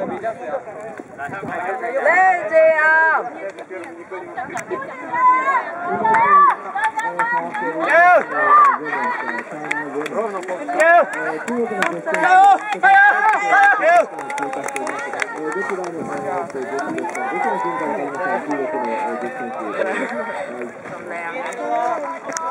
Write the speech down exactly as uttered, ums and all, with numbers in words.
lên chị à Hãy subscribe cho kênh Ghiền Mì Gõ để không bỏ lỡ những video hấp dẫn.